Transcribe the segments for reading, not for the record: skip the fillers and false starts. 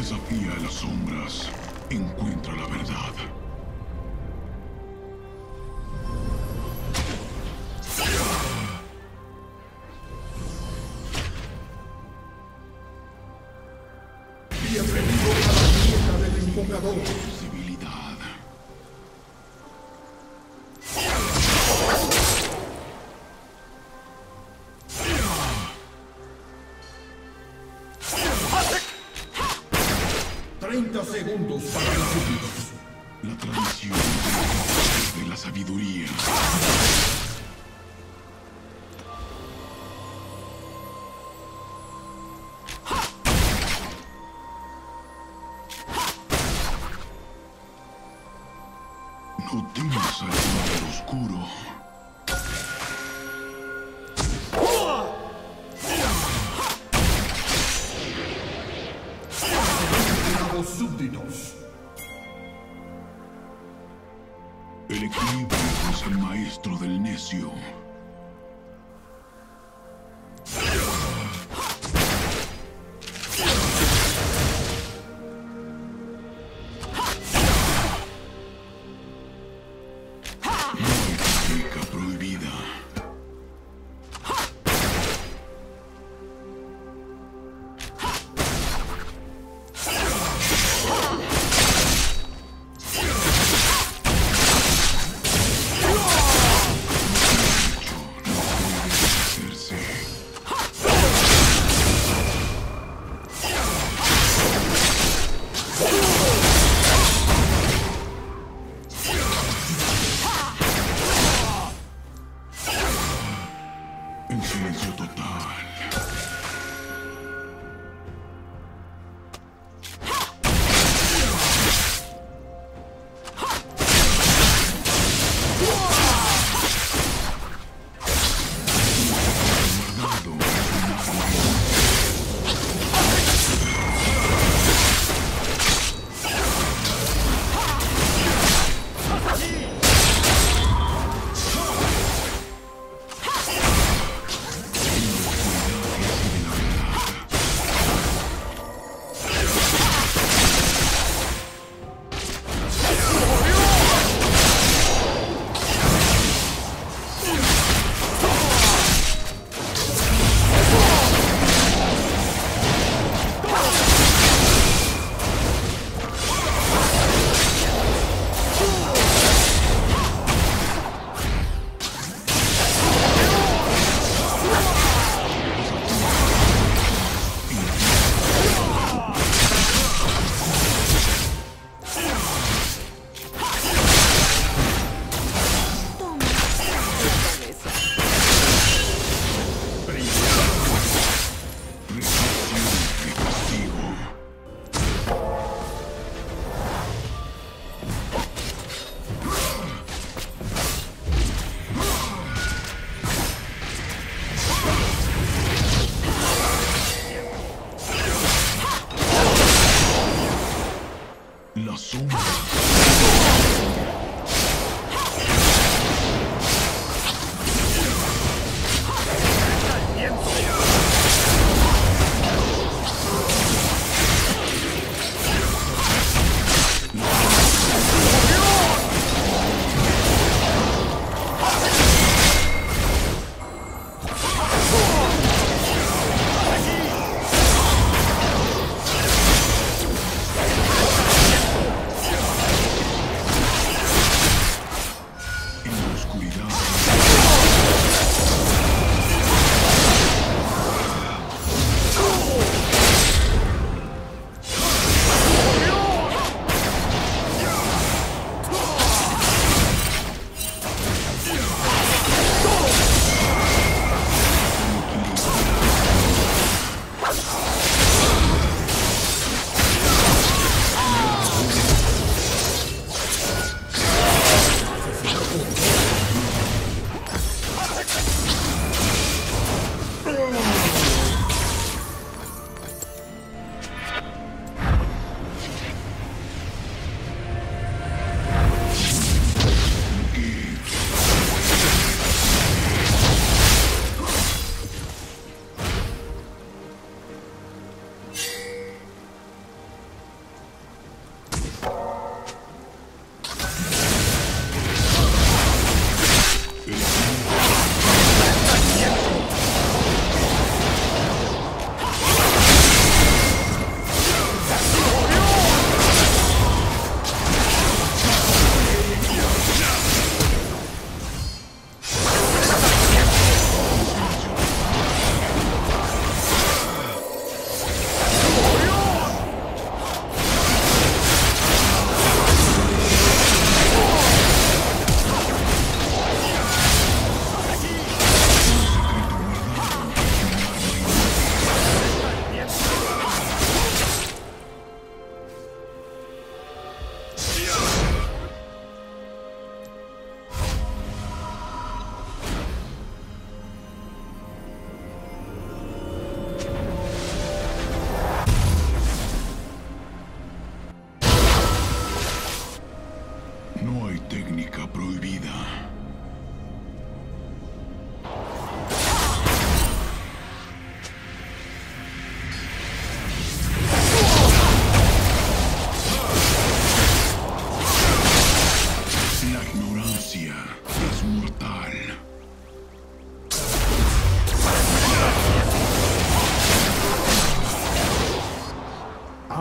Desafía a las sombras. Encuentra la verdad. Bienvenido a la tierra del invocador. Civilidad. 30 segundos para los súbditos. La tradición de la sabiduría. No temas al poder oscuro. Los súbditos. El equilibrio es el maestro del necio. No hay técnica prohibida. En silencio total. La sombra.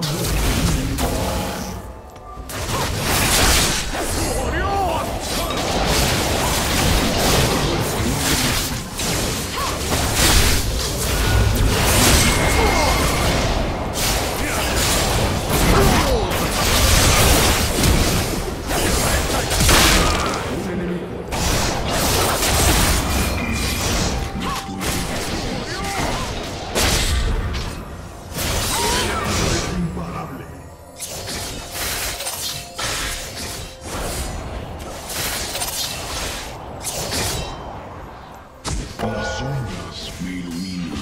Las sombras me iluminan.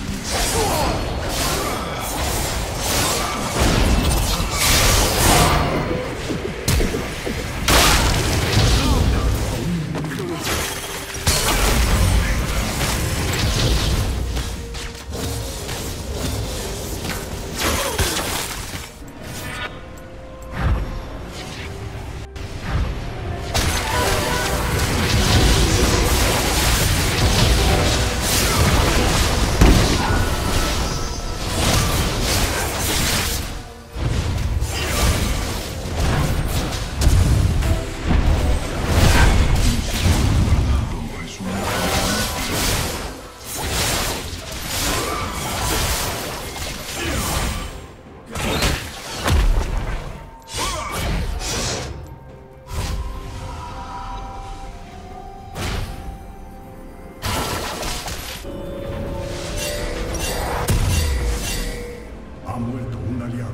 Ha muerto un aliado.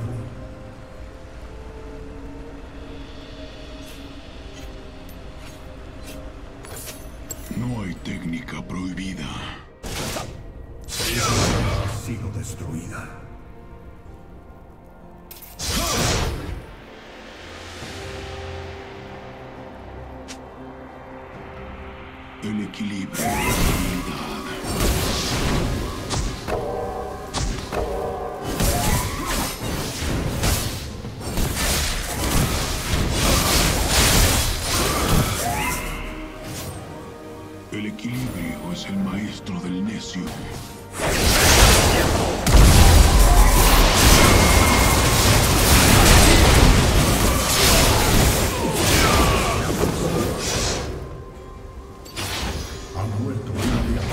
No hay técnica prohibida. Ha sido destruida. El equilibrio y la habilidad. El equilibrio es el maestro del necio. Ha muerto un aliado.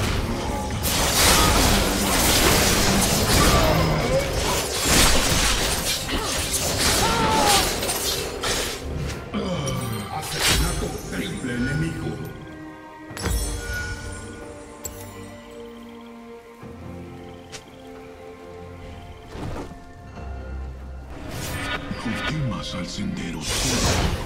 Asesinato triple enemigo. No temas al sendero oscuro.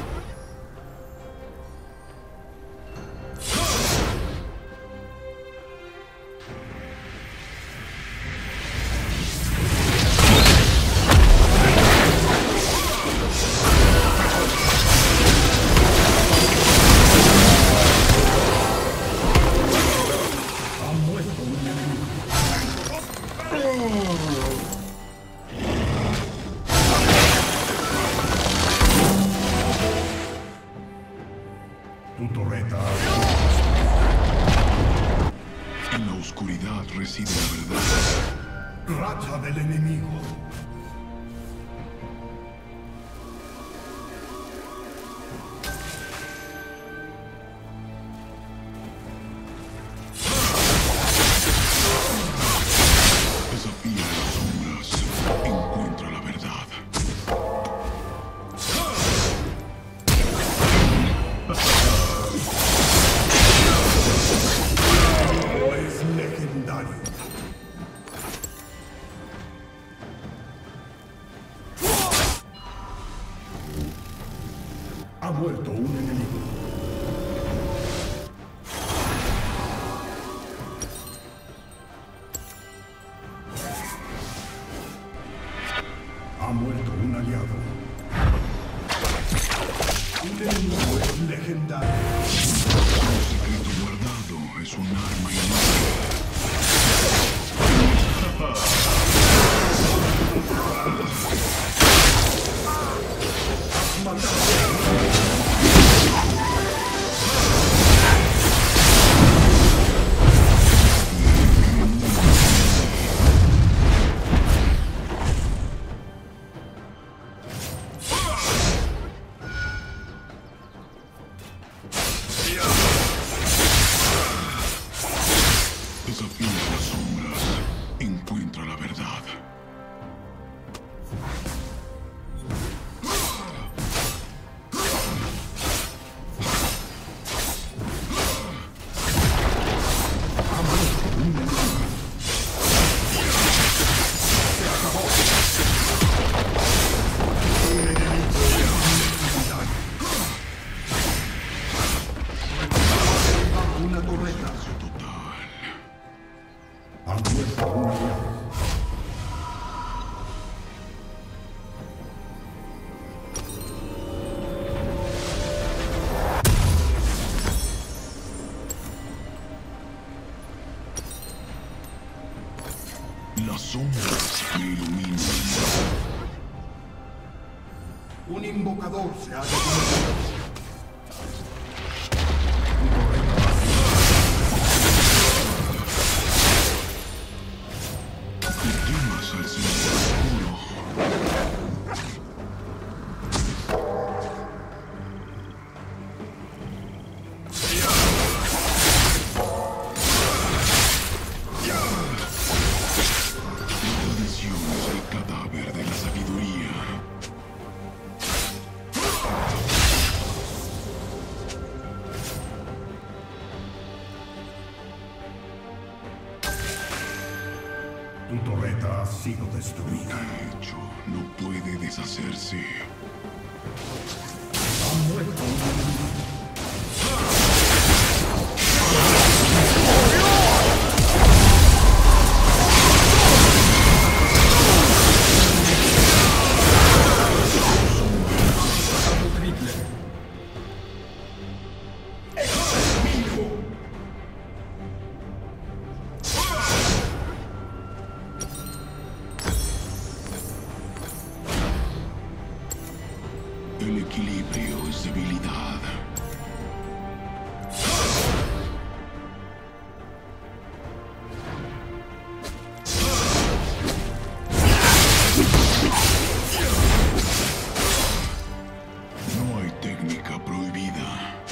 Ha muerto un enemigo. Tu torreta ha sido En la oscuridad reside la verdad. destruida. Racha del enemigo. Desafía a las sombras. Encuentra la verdad. Es legendario. Ha muerto un enemigo. Ha muerto un aliado. Un enemigo es legendario. Un secreto guardado es un arma inútil. Un invocador se ha detenido. Temas al Señor oscuro. La tradición es el cadáver de la sabiduría. Tu torreta ha sido destruida. El hecho no puede deshacerse. Ha muerto un enemigo. El equilibrio es debilidad. No hay técnica prohibida.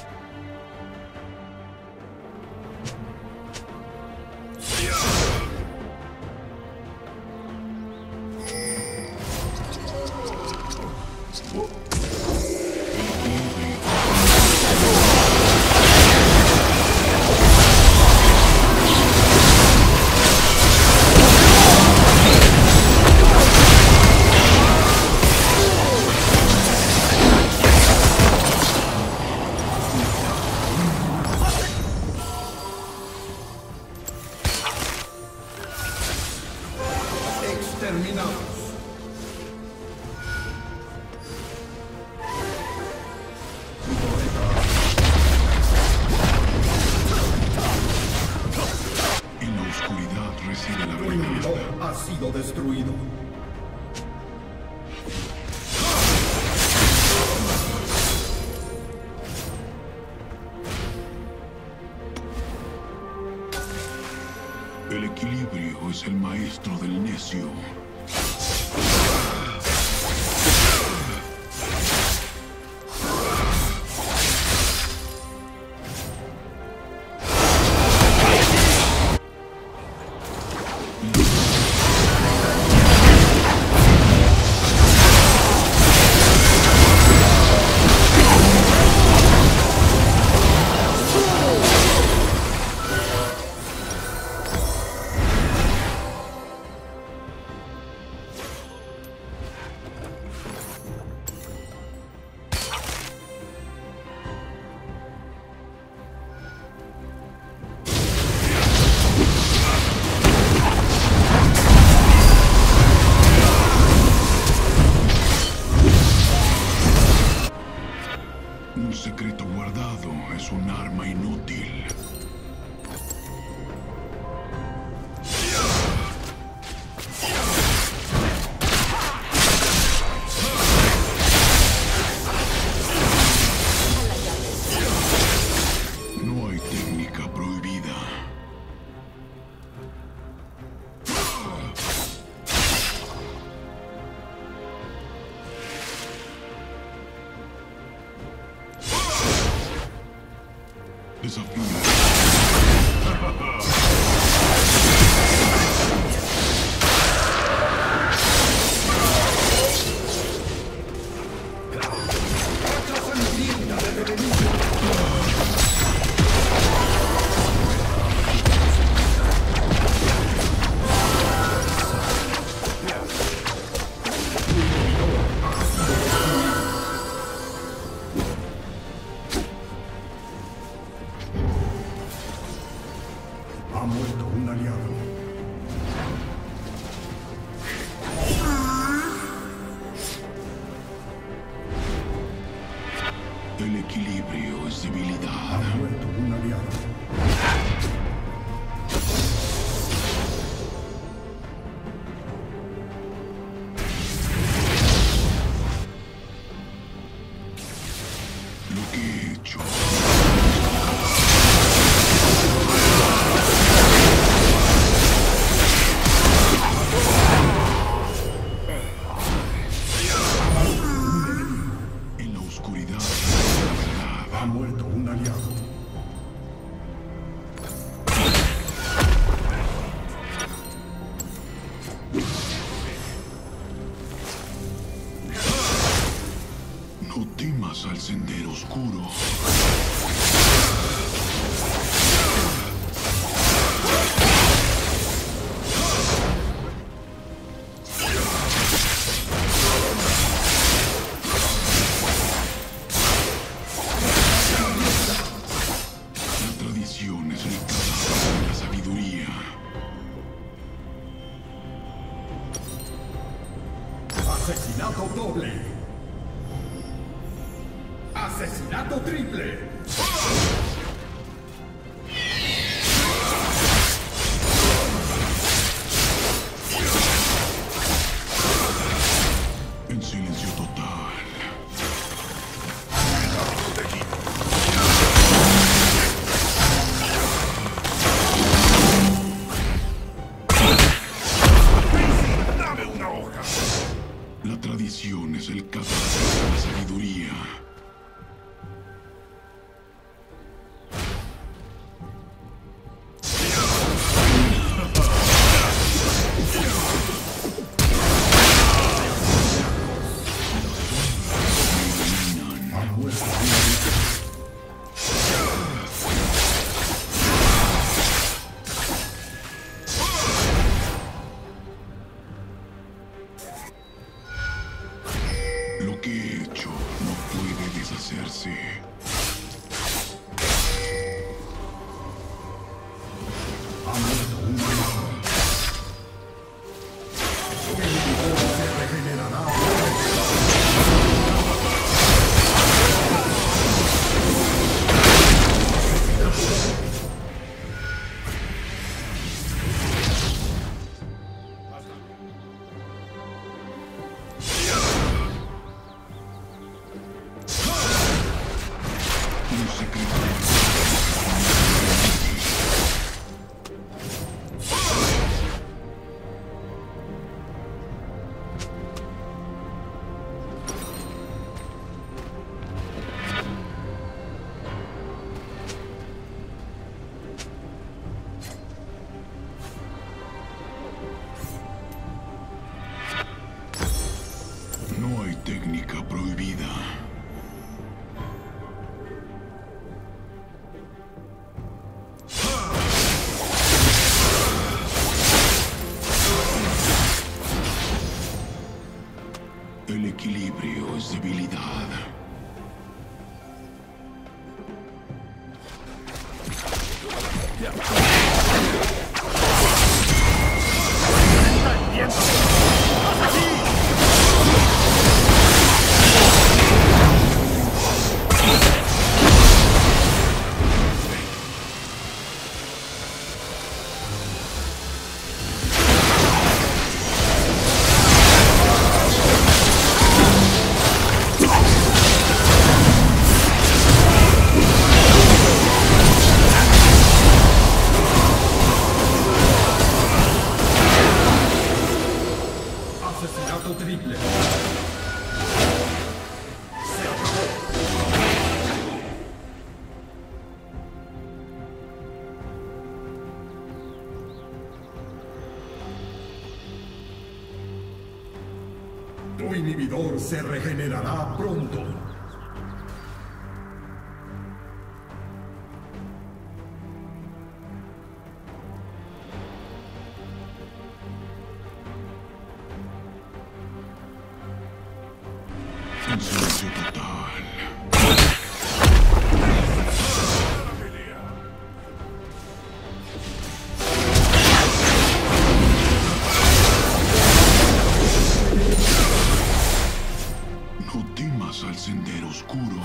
Exterminados. En la oscuridad reside la Tu verdad. inhibidor ha sido destruido. El equilibrio es el maestro del necio. Un secreto guardado es un arma inútil. No hay técnica prohibida. Desafío. Ha muerto un aliado. El equilibrio es debilidad. Ha muerto un aliado. muerto un aliado. No temas al sendero oscuro. La tradición es el cadáver de la sabiduría. Asesinato doble. Asesinato triple. En silencio total. Dame una hoja. La tradición es el cadáver de la sabiduría. Ha muerto un aliado. Lo que he hecho no puede deshacerse. Ha muerto un aliado. El vigor se regenerará. Un secreto. No hay técnica prohibida. El equilibrio es debilidad. Asesinato triple. Tu inhibidor se regenerará pronto. En silencio total. No temas al sendero oscuro.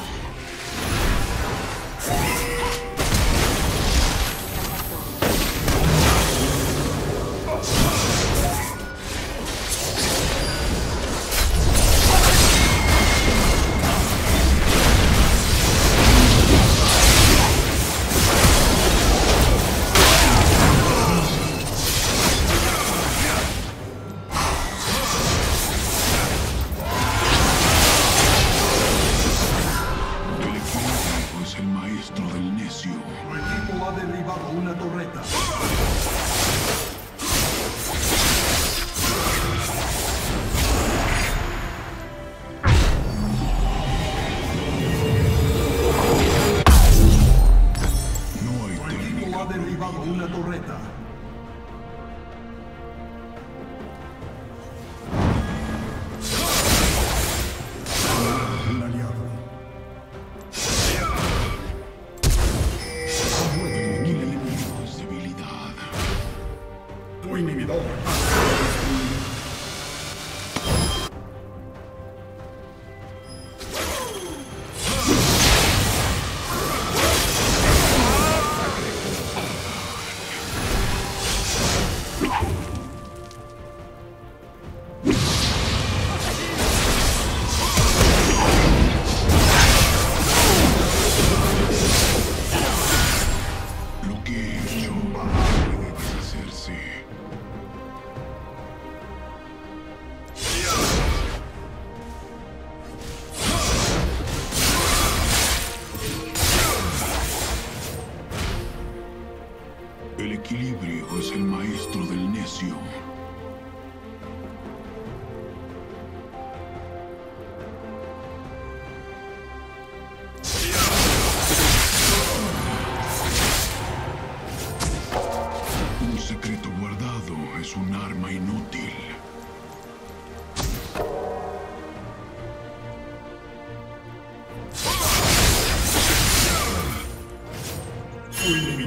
El equilibrio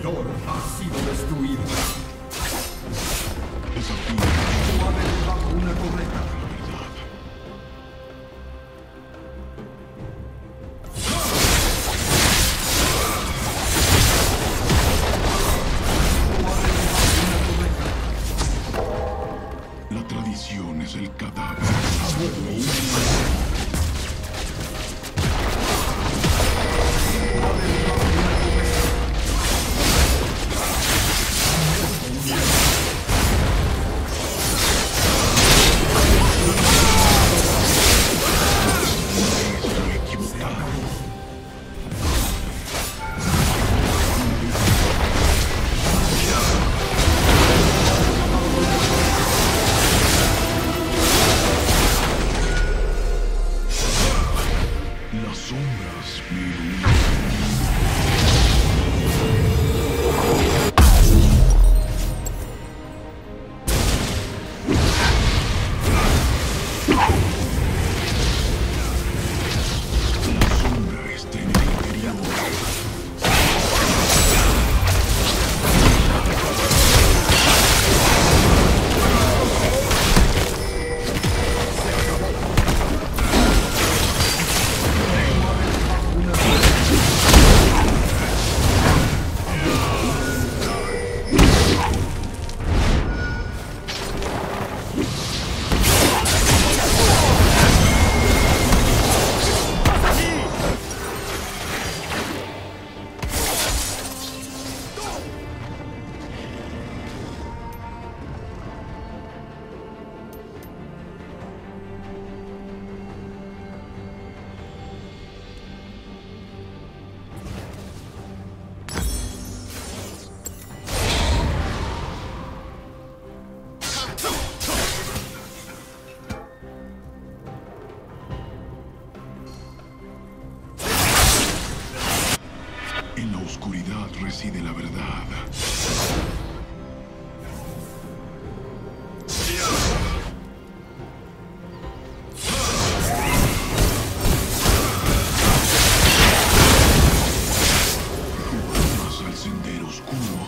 inhibidor ha sido destruido. Desafío Ha derribado una torreta. la verdad. La tradición es el cadáver. Ha muerto un inhibidor. Estoy equivocado. Las sombras me iluminan. La sombra está en el interior. En la oscuridad reside la verdad. Más al sendero oscuro.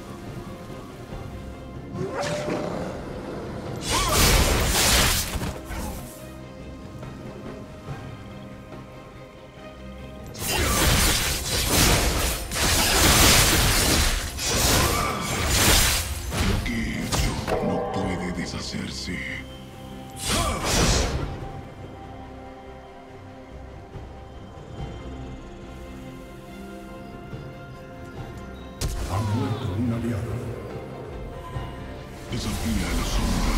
Lo que he hecho no puede deshacerse. Ha muerto un aliado. Desafía a la sombra.